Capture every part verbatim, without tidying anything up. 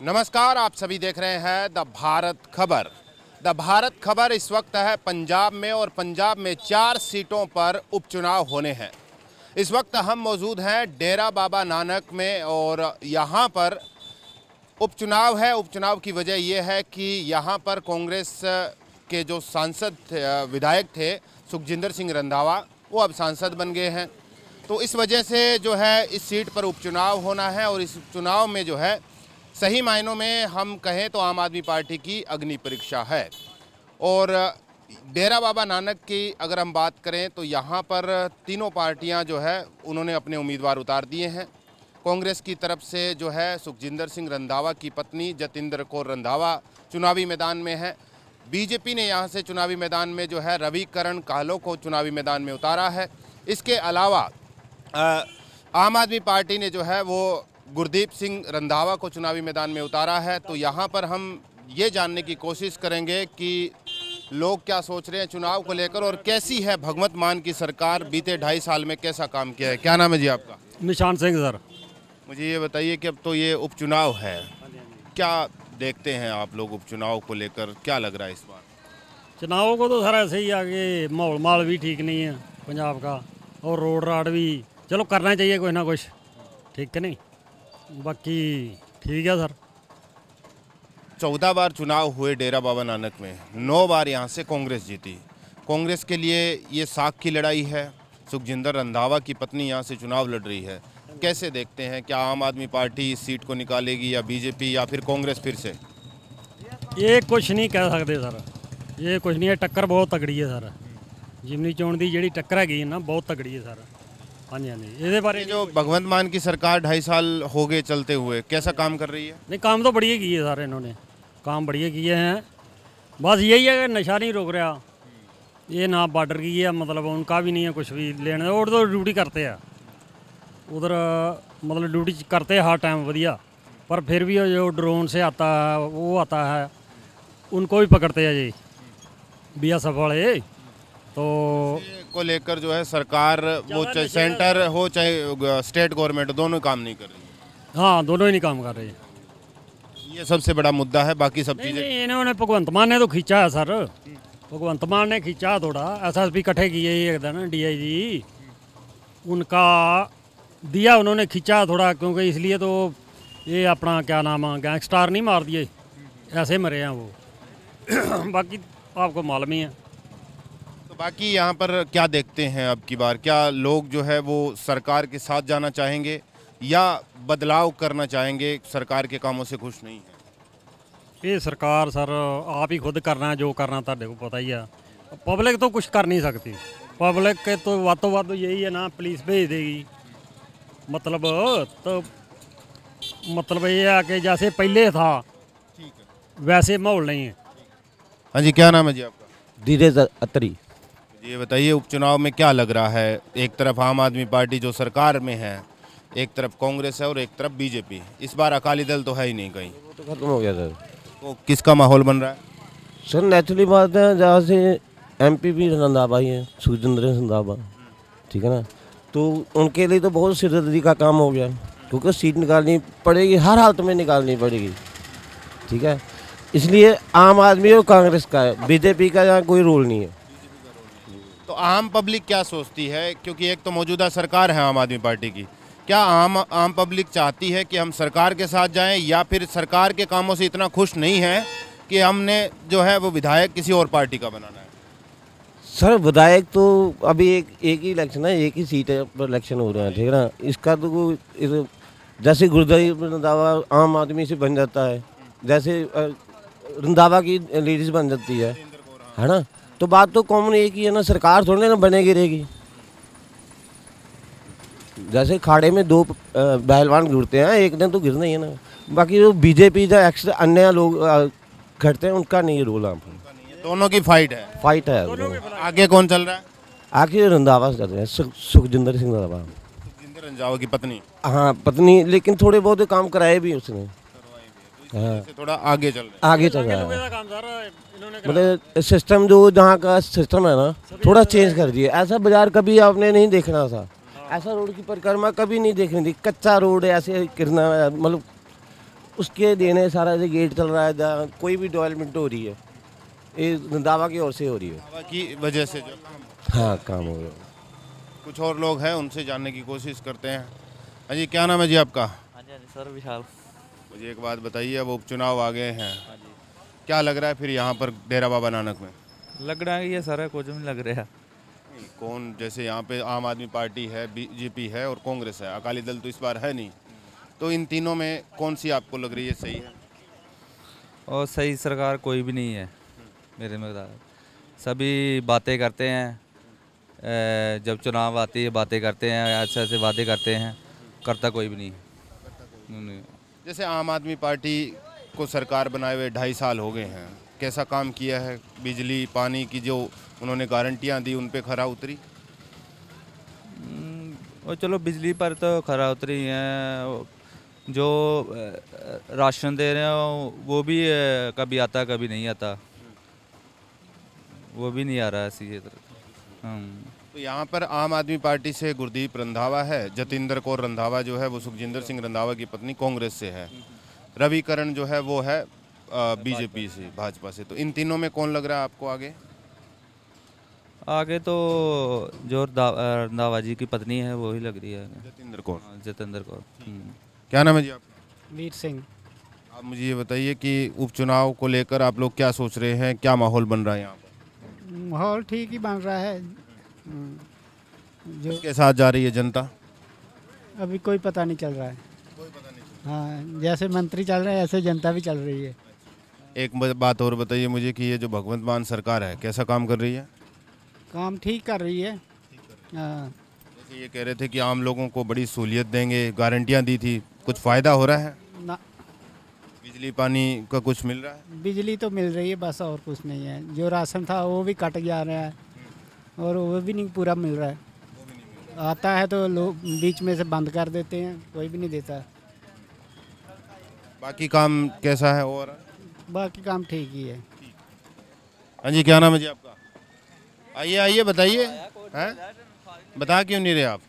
नमस्कार, आप सभी देख रहे हैं द भारत खबर। द भारत खबर इस वक्त है पंजाब में और पंजाब में चार सीटों पर उपचुनाव होने हैं। इस वक्त हम मौजूद हैं डेरा बाबा नानक में और यहाँ पर उपचुनाव है। उपचुनाव की वजह यह है कि यहाँ पर कांग्रेस के जो सांसद विधायक थे सुखजिंदर सिंह रंधावा, वो अब सांसद बन गए हैं। तो इस वजह से जो है इस सीट पर उपचुनाव होना है और इस चुनाव में जो है सही मायनों में हम कहें तो आम आदमी पार्टी की अग्नि परीक्षा है। और डेरा बाबा नानक की अगर हम बात करें तो यहाँ पर तीनों पार्टियाँ जो है उन्होंने अपने उम्मीदवार उतार दिए हैं। कांग्रेस की तरफ से जो है सुखजिंदर सिंह रंधावा की पत्नी जतिंदर कौर रंधावा चुनावी मैदान में है। बीजेपी ने यहाँ से चुनावी मैदान में जो है रविकरण कालो को चुनावी मैदान में उतारा है। इसके अलावा आम आदमी पार्टी ने जो है वो गुरदीप सिंह रंधावा को चुनावी मैदान में उतारा है। तो यहाँ पर हम ये जानने की कोशिश करेंगे कि लोग क्या सोच रहे हैं चुनाव को लेकर और कैसी है भगवंत मान की सरकार, बीते ढाई साल में कैसा काम किया है। क्या नाम है जी आपका? निशान सिंह सर। मुझे ये बताइए कि अब तो ये उपचुनाव है, क्या देखते हैं आप लोग उपचुनाव को लेकर, क्या लग रहा है इस बार? चुनाव को तो सर ऐसे ही आगे माहौल माल भी ठीक नहीं है पंजाब का और रोड राड भी चलो करना चाहिए कोई ना कुछ, ठीक है नहीं, बाकी ठीक है सर। चौदह बार चुनाव हुए डेरा बाबा नानक में, नौ बार यहाँ से कांग्रेस जीती। कांग्रेस के लिए ये साख की लड़ाई है। सुखजिंदर रंधावा की पत्नी यहाँ से चुनाव लड़ रही है। कैसे देखते हैं, क्या आम आदमी पार्टी इस सीट को निकालेगी या बीजेपी या फिर कांग्रेस फिर से? ये कुछ नहीं कह सकते सर, ये कुछ नहीं है। टक्कर बहुत तगड़ी है सर, जिमनी चोण की जी टक्कर हैगी ना बहुत तगड़ी है सर। हाँ जी हाँ जी। ये बारे जो भगवंत मान की सरकार ढाई साल हो गए चलते हुए, कैसा काम कर रही है? नहीं, काम तो बढ़िया किए सर, इन्होंने काम बढ़िया किए हैं। बस यही है कि नशा नहीं रोक रहा, ये ना बॉर्डर की है, मतलब उनका भी नहीं है कुछ भी लेने, और तो ड्यूटी करते हैं उधर, मतलब ड्यूटी करते हैं हर टाइम बढ़िया, पर फिर भी जो ड्रोन से आता है वो आता है उनको भी पकड़ते हैं जी बी एस एफ वाले। तो को लेकर जो है सरकार, वो चाहे सेंटर हो चाहे स्टेट गवर्नमेंट, दोनों काम नहीं कर रही। हाँ, दोनों ही नहीं काम कर रहे। ये सबसे बड़ा मुद्दा है, बाकी सब चीज़ें इन्होंने भगवंत मान ने तो खींचा है सर, भगवंत मान ने खींचा थोड़ा, एस एस पी इकट्ठे किए एक दिन, डी आई जी उनका दिया, उन्होंने खींचा थोड़ा, क्योंकि इसलिए तो ये अपना क्या नाम है गैंगस्टर नहीं मार दिए, ऐसे मरे हैं वो। बाकी आपको मालूम ही है। तो बाकी यहाँ पर क्या देखते हैं अब की बार, क्या लोग जो है वो सरकार के साथ जाना चाहेंगे या बदलाव करना चाहेंगे? सरकार के कामों से खुश नहीं है ये सरकार सर, आप ही खुद करना है जो करना, तुहाडे को पता ही है। पब्लिक तो कुछ कर नहीं सकती, पब्लिक के तो वध तो वध यही है ना, पुलिस भेज देगी, मतलब तो मतलब ये है कि जैसे पहले था ठीक है, वैसे माहौल नहीं है। हाँ जी, क्या नाम है जी आपका? धीरज अत्री। ये बताइए उपचुनाव में क्या लग रहा है? एक तरफ आम आदमी पार्टी जो सरकार में है, एक तरफ कांग्रेस है और एक तरफ बीजेपी। इस बार अकाली दल तो है ही नहीं कहीं, वो तो खत्म हो गया सर। तो किसका माहौल बन रहा है? सर नेचुरली बात है, जहाँ से एमपी भी रंधावा ही है, सुखजिंदर सिंह रंधावा, ठीक है ना, तो उनके लिए तो बहुत सिरदर्दी का काम हो गया, क्योंकि सीट निकालनी पड़ेगी, हर हालत में निकालनी पड़ेगी, ठीक है। इसलिए आम आदमी और कांग्रेस का है, बीजेपी का यहाँ कोई रोल नहीं है। तो आम पब्लिक क्या सोचती है, क्योंकि एक तो मौजूदा सरकार है आम आदमी पार्टी की, क्या आम आम पब्लिक चाहती है कि हम सरकार के साथ जाएं या फिर सरकार के कामों से इतना खुश नहीं है कि हमने जो है वो विधायक किसी और पार्टी का बनाना है? सर विधायक तो अभी एक एक ही इलेक्शन है, एक ही सीट है पर इलेक्शन हो रहा है, ठीक है ना। इसका तो कोई, जैसे गुरदीप रंधावा आम आदमी से बन जाता है, जैसे रंधावा की लेडीज बन जाती है, है ना, तो बात तो कॉमन एक ही है ना, सरकार थोड़ी ना बने गिरेगी। जैसे खाड़े में दो पहलवान गिरते हैं, एक दिन तो गिरना ही है ना। बाकी जो बीजेपी या एक्स्ट्रा अन्य लोग खड़ते हैं, उनका नहीं रोल है, दोनों की फाइट है। फाइट है। आगे कौन चल रहा है? आखिर रंधावा चल रहे हैं, सुखजिंदर सिंह रंधावा, सुखजिंदर रंधावा की पत्नी। हाँ पत्नी, लेकिन थोड़े बहुत काम कराए भी उसने, हाँ, थोड़ा आगे चल रहा है। आगे चल रहा है। मतलब सिस्टम जो जहाँ का सिस्टम है ना, थोड़ा चेंज कर दिया। ऐसा बाजार कभी आपने नहीं देखना था, ऐसा रोड की परिक्रमा कभी नहीं देखनी थी, कच्चा रोड है ऐसे गिरना, मतलब उसके देने सारा जो गेट चल रहा है, जहाँ कोई भी डेवलपमेंट हो रही है ये रंधावा की ओर से हो रही है। हवा की वजह से जो हाँ काम हो गया। कुछ और लोग हैं उनसे जानने की कोशिश करते हैं। हाँ जी, क्या नाम है जी आपका? हाँ जी हाँ जी सर, विशाल। मुझे एक बात बताइए, अब उपचुनाव आ गए हैं, क्या लग रहा है फिर यहाँ पर डेरा बाबा नानक में? लग रहा है ये सर कुछ नहीं लग रहा। नहीं, कौन, जैसे यहाँ पे आम आदमी पार्टी है, बीजेपी है और कांग्रेस है, अकाली दल तो इस बार है नहीं, तो इन तीनों में कौन सी आपको लग रही है सही है? और सही सरकार कोई भी नहीं है मेरे मुताबिक। सभी बातें करते हैं, अ, जब चुनाव आती है बातें करते हैं, ऐसे ऐसे वादे करते हैं, करता कोई भी नहीं है। जैसे आम आदमी पार्टी को सरकार बनाए हुए ढाई साल हो गए हैं, कैसा काम किया है? बिजली पानी की जो उन्होंने गारंटियां दी उन पे खरा उतरी? हम्म, और चलो बिजली पर तो खरा उतरी है, जो अ, राशन दे रहे हो वो भी अ, कभी आता कभी नहीं आता, वो भी नहीं आ रहा है ऐसी तरह। हम तो यहाँ पर आम आदमी पार्टी से गुरदीप रंधावा है, जतिंदर कौर रंधावा जो है वो सुखजिंदर सिंह रंधावा की पत्नी कांग्रेस से है, रविकरण जो है वो है बीजेपी से, भाजपा से। तो इन तीनों में कौन लग रहा है आपको आगे? आगे तो जो दा- रंधावा जी की पत्नी है वो ही लग रही है, जतिंदर कौर। हाँ, जतेंद्र कौर। हम्म। क्या नाम है जी आपका? वीर सिंह। आप मुझे ये बताइए कि उपचुनाव को लेकर आप लोग क्या सोच रहे हैं, क्या माहौल बन रहा है यहाँ पर? माहौल ठीक ही बन रहा है। हम्म, जो किसके साथ जा रही है जनता? अभी कोई पता नहीं चल रहा है। कोई पता नहीं। हाँ, जैसे मंत्री चल रहे हैं ऐसे जनता भी चल रही है। एक ब- बात और बताइए मुझे कि ये जो भगवंत मान सरकार है कैसा काम कर रही है? काम ठीक कर रही है। हाँ, जैसे ये कह रहे थे कि आम लोगों को बड़ी सहूलियत देंगे, गारंटियाँ दी थी, कुछ फ़ायदा हो रहा है? ना बिजली पानी का कुछ मिल रहा है? बिजली तो मिल रही है बस, और कुछ नहीं है। जो राशन था वो भी कट जा रहा है और वो भी नहीं पूरा मिल रहा है। आता है तो लोग बीच में से बंद कर देते हैं, कोई भी नहीं देता। बाकी काम कैसा है और? बाकी काम ठीक ही है। हाँ जी, क्या नाम है जी आपका? आइए आइए बताइए, हैं? बता क्यों नहीं रहे आप?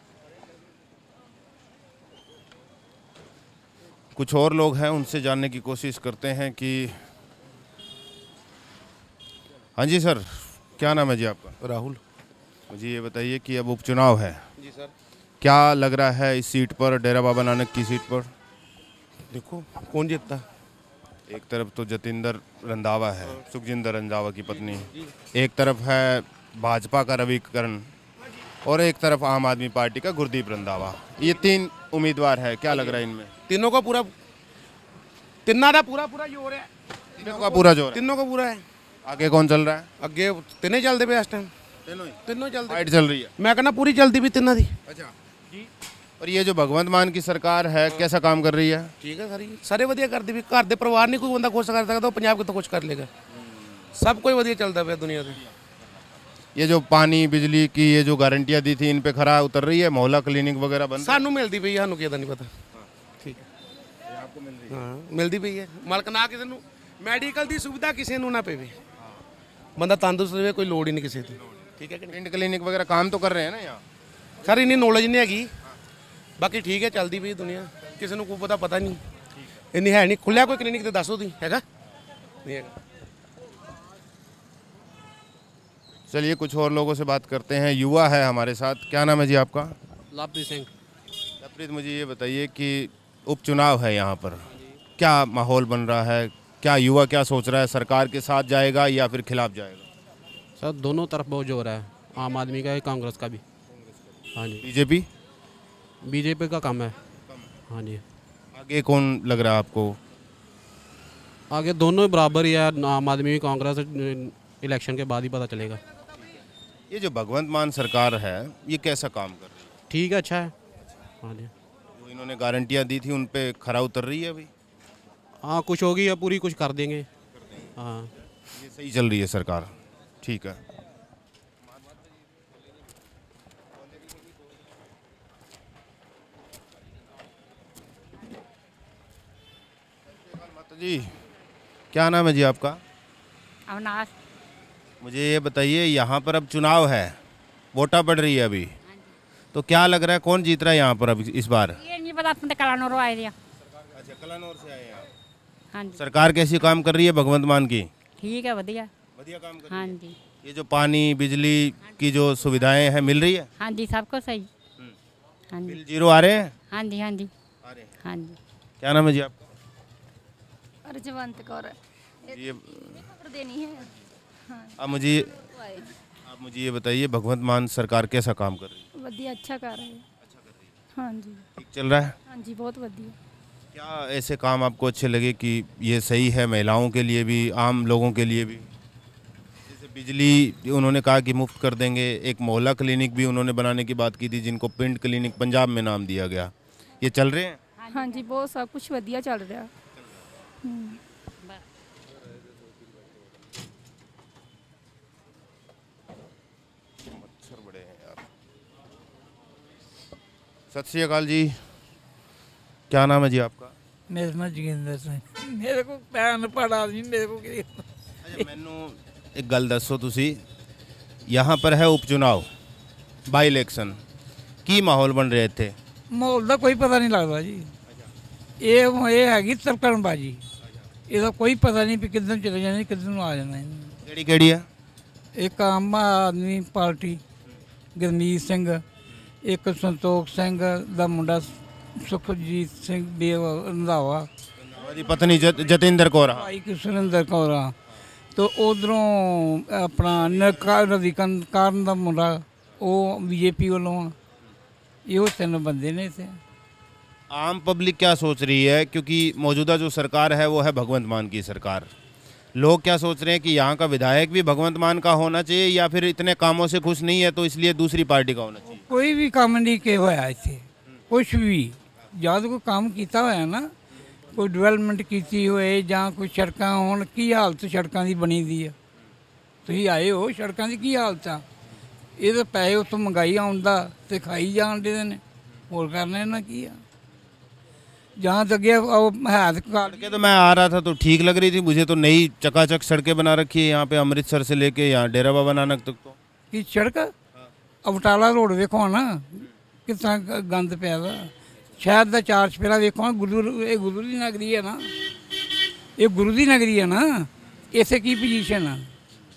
कुछ और लोग हैं उनसे जानने की कोशिश करते हैं कि हाँ जी सर, क्या नाम है जी आपका? राहुल। मुझे ये बताइए कि अब उपचुनाव है, जी सर। क्या लग रहा है इस सीट पर, डेरा बाबा नानक की सीट पर? देखो कौन जीतता। एक तरफ तो जतिंदर रंधावा है, सुखजिंदर रंधावा की पत्नी, एक तरफ है भाजपा का रविकरण और एक तरफ आम आदमी पार्टी का गुरदीप रंधावा। ये तीन उम्मीदवार है, क्या लग रहा है इनमें? तीनों का पूरा तिन्ना का पूरा पूरा जोर है। तीनों का पूरा जोर है। तीनों का पूरा है। आगे कौन चल रहा है? अगे तिने चलते पे इस टाइम। तीनों ही तीनों चलते फाइट चल रही है। मैं कहना पूरी चलती भी तिन्ना दी। अच्छा जी। और ये जो भगवंत मान की सरकार है कैसा काम कर रही है? ठीक है सारी सारे वधिया करती भी। घर दे परिवार नहीं कोई बंदा कुछ कर सकता, पंजाब के तो कुछ कर लेगा। सब कोई वधिया चलता पे दुनिया से। ये जो पानी बिजली की ये जो गारंटियां दी थी इन पे खरा उतर रही है? मोहल्ला क्लिनिक वगैरह बंद? सानू मिलती पई, सानू किदा नहीं पता। ठीक है, हाँ मिलती पई है। मालक ना किसी ਨੂੰ ਮੈਡੀਕਲ ਦੀ ਸੁਵਿਧਾ ਕਿਸੇ ਨੂੰ ਨਾ ਪਵੇ, ਬੰਦਾ ਤੰਦਰੁਸਤ ਰਹੇ, ਕੋਈ ਲੋੜ ਹੀ ਨਹੀਂ ਕਿਸੇ ਦੀ। ਠੀਕ ਹੈ ਕਿ ਨਹੀਂ? पिंड क्लिनिक वगैरह काम तो कर रहे हैं ना यहाँ? ਸਰ ਇੰਨੀ ਨੌਲੇਜ ਨਹੀਂ ਹੈਗੀ, ਬਾਕੀ ਠੀਕ ਹੈ ਚੱਲਦੀ ਪਈ ਦੁਨੀਆ। ਕਿਸੇ ਨੂੰ ਕੋਈ ਪਤਾ ਪਤਾ ਨਹੀਂ ਇੰਨੀ ਹੈ ਨਹੀਂ। ਖੁੱਲਿਆ ਕੋਈ ਕਲੀਨਿਕ ਤੇ ਦੱਸੋ ਤੁਸੀਂ, ਹੈਗਾ ਨਹੀਂ ਹੈਗਾ? चलिए कुछ और लोगों से बात करते हैं। युवा है हमारे साथ, क्या नाम है जी आपका? लवप्रीत सिंह। लवप्रीत, मुझे ये बताइए कि उपचुनाव है यहाँ पर, क्या माहौल बन रहा है? क्या युवा क्या सोच रहा है, सरकार के साथ जाएगा या फिर खिलाफ जाएगा? सर दोनों तरफ बहुत जोर है, आम आदमी का है, कांग्रेस का भी। हाँ जी। बीजेपी? बीजेपी का कम है। हाँ जी। आगे कौन लग रहा है आपको? आगे दोनों ही बराबर ही है, आम आदमी कांग्रेस इलेक्शन के बाद ही पता चलेगा। ये जो भगवंत मान सरकार है ये कैसा काम कर रही है? ठीक है, अच्छा है। हाँ जी। जो इन्होंने गारंटियां दी थी उन पे खरा उतर रही है अभी? हाँ कुछ होगी या पूरी कुछ कर देंगे। हाँ ये सही चल रही है सरकार, ठीक है। माता जी, क्या नाम है जी आपका? अवनाश। मुझे ये बताइए, यहाँ पर अब चुनाव है, वोटा पड़ रही है अभी, तो क्या लग रहा है कौन जीत रहा है यहाँ पर अब इस बार? ये नहीं पता, अपने कला नोरो आए दिया। अच्छा, कलानौर से आए हैं आप। हाँ जी सरकार कैसी काम कर रही है भगवंत मान की? ठीक है बढ़िया। बढ़िया काम कर हाँ रही है। जी ये जो पानी बिजली की जो सुविधाएं हैं मिल रही है? हाँ जी सबको सही। हाँ जी बिल जीरो आ रहे हैं? हाँ जी हाँ जी आ रहे हैं। हाँ जी। क्या नाम है जी आपका? अर्जवंत कौर ये खबर देनी है। आप मुझे आप मुझे ये बताइए भगवंत मान सरकार कैसा काम कर रही है? वधिया अच्छा कर रहे हैं। हाँ जी ठीक चल रहा है? हाँ जी बहुत वधिया। क्या ऐसे काम आपको अच्छे लगे कि ये सही है महिलाओं के लिए भी आम लोगों के लिए भी? जैसे बिजली उन्होंने कहा कि मुफ्त कर देंगे, एक मोहल्ला क्लिनिक भी उन्होंने बनाने की बात की थी जिनको पिंड क्लिनिक पंजाब में नाम दिया गया, ये चल रहे हैं? हाँ जी बहुत सब कुछ वधिया चल रहा। हम्म। मच्छर बड़े हैं यार। सत श्री अकाल जी, क्या नाम है जी आपका? मेरा नाम जोगिंदर सिंह। मेरे को पैन पड़ा नहीं मेरे को की अच्छा मैनू एक गल दसो तुसी, यहाँ पर है उपचुनाव बाई इलेक्शन की माहौल बन रहे थे? माहौल का कोई पता नहीं लगता जी। ये ये हैगी तलकणबाजी, ਇਹਦਾ ਕੋਈ ਪਤਾ ਨਹੀਂ ਵੀ ਕਿੱਦਾਂ ਚਲੇ ਜਾਣੇ ਕਿੱਦਾਂ ਨੂੰ ਆ ਜਾਣਾ। ਕਿਹੜੀ ਕਿਹੜੀ ਹੈ? ਇੱਕ ਆਮ ਆਦਮੀ ਪਾਰਟੀ ਗੁਰਮੀਤ ਸਿੰਘ, ਇੱਕ ਸੰਤੋਖ ਸਿੰਘ ਦਾ ਮੁੰਡਾ ਸੁਖਜੀਤ ਸਿੰਘ ਵੀ ਰੰਧਾਵਾ ਦੀ ਪਤਨੀ ਜਤਿੰਦਰ ਕੌਰ ਭਾਈ ਸੁਰਿੰਦਰ ਕੌਰ ਆ। तो उधरों अपना नरवी काਰਨ ਦਾ ਮੁੰਡਾ ਉਹ बीजेपी ਵੱਲੋਂ ਆ। ਇਹੋ ਤਿੰਨ ਬੰਦੇ ਨੇ ਇੱਥੇ। आम पब्लिक क्या सोच रही है, क्योंकि मौजूदा जो सरकार है वो है भगवंत मान की सरकार, लोग क्या सोच रहे हैं कि यहाँ का विधायक भी भगवंत मान का होना चाहिए या फिर इतने कामों से खुश नहीं है तो इसलिए दूसरी पार्टी का होना चाहिए? कोई भी काम नहीं किया होया इतने, कुछ भी जब कोई काम किया होया ना, कोई डिवेलपमेंट की होए ਜਾਂ कोई सड़कां होण, की हालत सड़कों की बनी दी है। तुसीं आए हो सड़कों की की हालत आ? ये तो पैसे उत्तों मंगाई आउंदा ते खाई जाण दे ने, होर करना इन्हां की आ। जहाँ तक है सड़कें तो मैं आ रहा था तो ठीक लग रही थी मुझे, तो नई चकाचक सड़कें बना रखी है यहाँ पे अमृतसर से लेके यहाँ डेरा बाबा नानक तक। तो की सड़क अवटाला रोड वेखो ना कितना गंद पिया दा। शहर का चार चपेरा वेखो, गुरु ये गुरु की नगरी है ना, ये गुरु की नगरी है ना, इसे की पोजीशन है?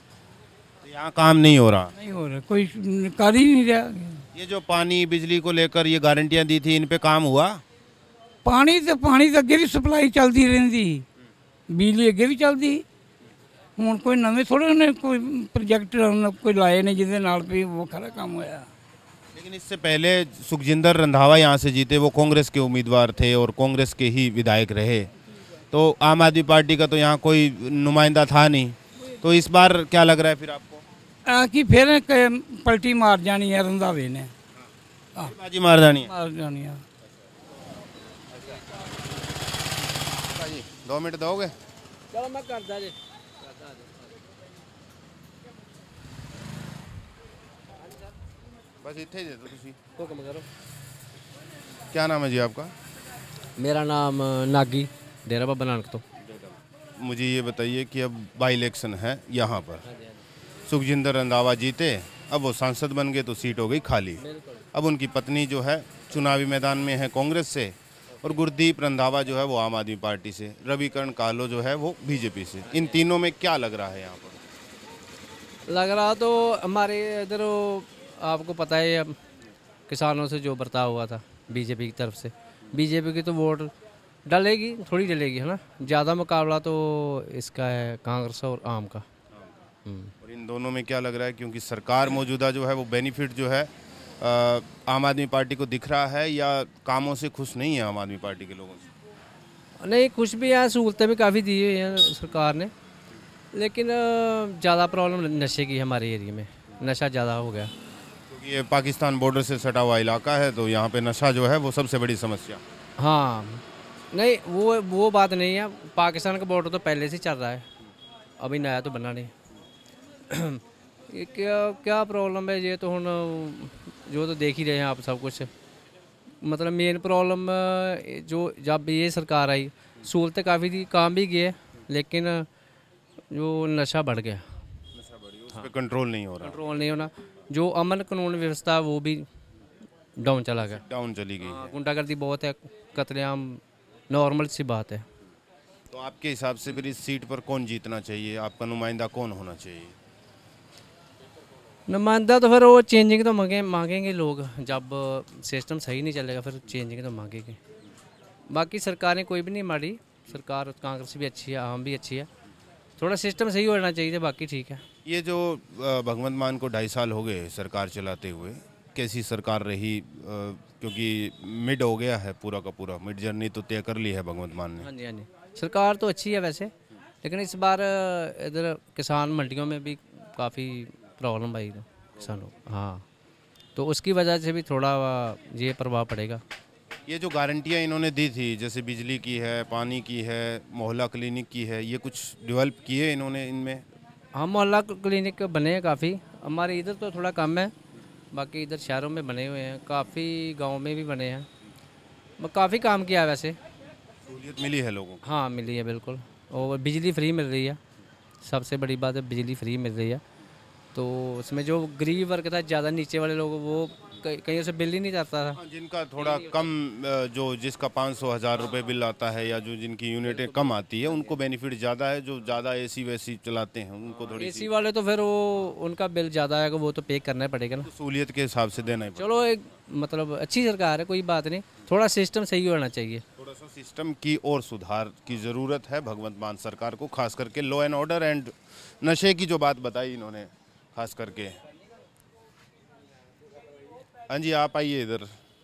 यहाँ काम नहीं हो रहा? नहीं हो रहा, कोई कर ही नहीं रहा। ये जो पानी बिजली को लेकर ये गारंटियाँ दी थी, इन पे काम हुआ? पानी तो पानी तो अगे भी सप्लाई चलती रही, बिजली अगे भी चलती। हूँ कोई नवे थोड़े ने कोई प्रोजेक्ट कोई लाए ने जिसके नाल भी वो खरा काम होया। लेकिन इससे पहले सुखजिंदर रंधावा यहाँ से जीते, वो कांग्रेस के उम्मीदवार थे और कांग्रेस के ही विधायक रहे, तो आम आदमी पार्टी का तो यहाँ कोई नुमाइंदा था नहीं, तो इस बार क्या लग रहा है फिर आपको? आ, कि फिर पलटी मार जानी है रंधावे ने, बाजी मार जानी है, मार जानी है। दो मिनट दोगे? चलो मैं करदा जी। बस इतने ही दे दो तुसी। हुक्म करो। क्या नाम है जी आपका? मेरा नाम नागी, डेरा बाबा नानक। तो मुझे ये बताइए कि अब बाई इलेक्शन है यहाँ पर, सुखजिंदर रंधावा जीते, अब वो सांसद बन गए तो सीट हो गई खाली, अब उनकी पत्नी जो है चुनावी मैदान में है कांग्रेस से, और गुरदीप रंधावा जो है वो आम आदमी पार्टी से, रविकरण कालो जो है वो बीजेपी से। इन तीनों में क्या लग रहा है यहाँ पर? लग रहा तो हमारे इधर आपको पता है किसानों से जो बर्ताव हुआ था बीजेपी की तरफ से, बीजेपी की तो वोट डलेगी, थोड़ी डलेगी है ना, ज़्यादा मुकाबला तो इसका है कांग्रेस और आम का। और इन दोनों में क्या लग रहा है, क्योंकि सरकार मौजूदा जो है वो बेनिफिट जो है आ, आम आदमी पार्टी को दिख रहा है या कामों से खुश नहीं है आम आदमी पार्टी के लोगों से? नहीं कुछ भी है, सहूलतें भी काफ़ी दी हुई हैं सरकार ने, लेकिन ज़्यादा प्रॉब्लम नशे की हमारे एरिया में, नशा ज़्यादा हो गया क्योंकि ये पाकिस्तान बॉर्डर से सटा हुआ इलाका है, तो यहाँ पे नशा जो है वो सबसे बड़ी समस्या। हाँ नहीं वो वो बात नहीं है, पाकिस्तान का बॉर्डर तो पहले से चल रहा है, अभी नया तो बना नहीं। ये क्या क्या प्रॉब्लम है, ये तो हम जो तो देख ही रहे हैं आप सब कुछ। मतलब मेन प्रॉब्लम जो जब ये सरकार आई सहूलतें काफ़ी थी, काम भी किए, लेकिन जो नशा बढ़ गया, नशा बढ़ गया, उस पर कंट्रोल नहीं हो रहा, कंट्रोल नहीं होना, जो अमन कानून व्यवस्था वो भी डाउन चला गया, डाउन चली गई है। गुंडागर्दी बहुत है, कत्लेआम नॉर्मल सी बात है। तो आपके हिसाब से फिर इस सीट पर कौन जीतना चाहिए, आपका नुमाइंदा कौन होना चाहिए? नुमाइंदा तो फिर वो चेंजिंग तो मांगे मांगेंगे लोग, जब सिस्टम सही नहीं चलेगा फिर चेंजिंग तो मांगेंगे। बाकी सरकारें कोई भी नहीं माड़ी, सरकार कांग्रेस भी अच्छी है, आम भी अच्छी है, थोड़ा सिस्टम सही होना चाहिए, बाकी ठीक है। ये जो अ, भगवंत मान को ढाई साल हो गए सरकार चलाते हुए, कैसी सरकार रही? अ, क्योंकि मिड हो गया है पूरा का पूरा, मिड जर्नी तो तय कर ली है भगवंत मान ने। हाँ जी हाँ जी, सरकार तो अच्छी है वैसे, लेकिन इस बार इधर किसान मंडियों में भी काफ़ी प्रॉब्लम आई तो किसानों, हाँ, तो उसकी वजह से भी थोड़ा ये प्रभाव पड़ेगा। ये जो गारंटियाँ इन्होंने दी थी, जैसे बिजली की है, पानी की है, मोहल्ला क्लिनिक की है, ये कुछ डेवलप किए इन्होंने इनमें? हाँ, मोहल्ला क्लिनिक बने हैं काफ़ी, हमारे इधर तो थोड़ा कम है, बाकी इधर शहरों में बने हुए हैं, काफ़ी गांव में भी बने हैं, काफ़ी काम किया है वैसे। सहूलियत मिली है लोगों को? हाँ मिली है बिल्कुल, और बिजली फ्री मिल रही है, सबसे बड़ी बात है बिजली फ्री मिल रही है। तो उसमें जो गरीब वर्ग था, ज़्यादा नीचे वाले लोग, वो कहीं से बिल ही नहीं जाता था। जिनका थोड़ा कम, जो जिसका पाँच सौ हज़ार रुपये बिल आता है, या जो जिनकी यूनिटें कम आती है, उनको बेनिफिट ज़्यादा है। जो ज़्यादा एसी वैसी चलाते हैं उनको थोड़ी एसी वाले तो फिर वो उनका बिल ज़्यादा आएगा, वो तो पे करना पड़ेगा ना, सहूलियत के हिसाब से देना ही पड़ेगा। चलो एक मतलब अच्छी सरकार है, कोई बात नहीं, थोड़ा सिस्टम सही होना चाहिए। थोड़ा सा सिस्टम की और सुधार की ज़रूरत है भगवंत मान सरकार को, खास करके लॉ एंड ऑर्डर एंड नशे की जो बात बताई इन्होंने खास करके। हाँ जी, आप आइए इधर।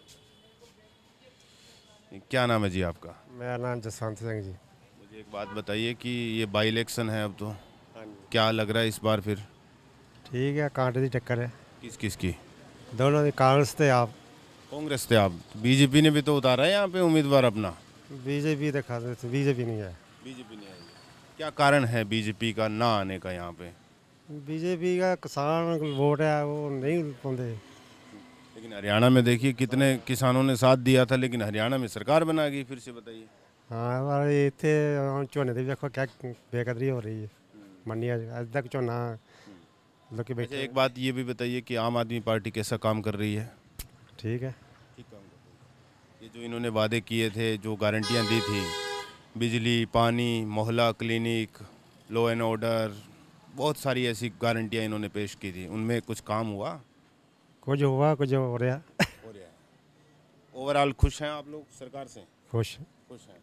क्या नाम है जी आपका? मेरा नाम जसवंत सिंह जी। मुझे एक बात बताइए कि ये बाई इलेक्शन है अब, तो क्या लग रहा है इस बार फिर? ठीक है, कांटे की टक्कर है। किस किस की? दोनों की, कांग्रेस थे आप। कांग्रेस थे आप। बीजेपी ने भी तो उतारा है यहाँ पे उम्मीदवार अपना। बीजेपी दिखा दे, बीजेपी नहीं है। बीजेपी नहीं आई। क्या कारण है बीजेपी का ना आने का यहाँ पे? बीजेपी का किसान वोट है, वो नहीं पाते। लेकिन हरियाणा में देखिए कितने किसानों ने साथ दिया था, लेकिन हरियाणा में सरकार बना गई फिर से, बताइए। हाँ, इतने झोने की देखो क्या बेकदरी हो रही है मंडिया अज तक झोना लोग बैठे। एक बात ये भी बताइए कि आम आदमी पार्टी कैसा काम कर रही है? ठीक है, ठीक काम कर रही है। ये जो इन्होंने वादे किए थे, जो गारंटियाँ दी थी, बिजली, पानी, मोहल्ला क्लिनिक, लॉ एंड ऑर्डर, बहुत सारी ऐसी गारंटियाँ इन्होंने पेश की थी, उनमें कुछ काम हुआ? कुछ हुआ, कुछ हो रहा हो रहा है। ओवरऑल खुश हैं आप लोग सरकार से? खुश खुश हैं।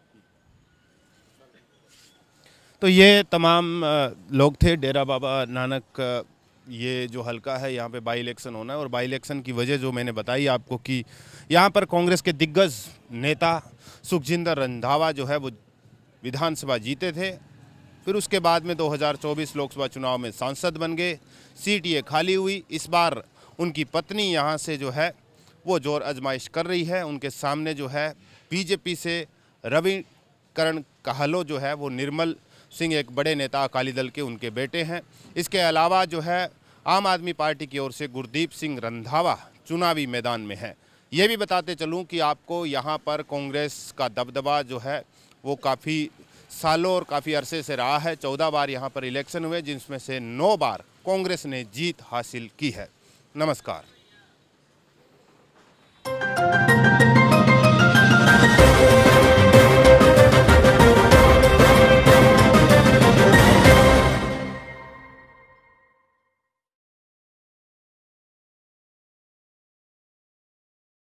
तो ये तमाम लोग थे डेरा बाबा नानक, ये जो हलका है यहाँ पे बाई इलेक्शन होना है, और बाई इलेक्शन की वजह जो मैंने बताई आपको कि यहाँ पर कांग्रेस के दिग्गज नेता सुखजिंदर रंधावा जो है वो विधानसभा जीते थे, फिर उसके बाद में दो हज़ार चौबीस लोकसभा चुनाव में सांसद बन गए, सीट ये खाली हुई। इस बार उनकी पत्नी यहाँ से जो है वो जोर आजमाइश कर रही है। उनके सामने जो है बीजेपी से रविकरण कहलो जो है वो निर्मल सिंह, एक बड़े नेता अकाली दल के, उनके बेटे हैं। इसके अलावा जो है आम आदमी पार्टी की ओर से गुरदीप सिंह रंधावा चुनावी मैदान में है। ये भी बताते चलूँ कि आपको यहाँ पर कांग्रेस का दबदबा जो है वो काफ़ी सालों और काफ़ी अरसे से रहा है। चौदह बार यहाँ पर इलेक्शन हुए, जिसमें से नौ बार कांग्रेस ने जीत हासिल की है। नमस्कार।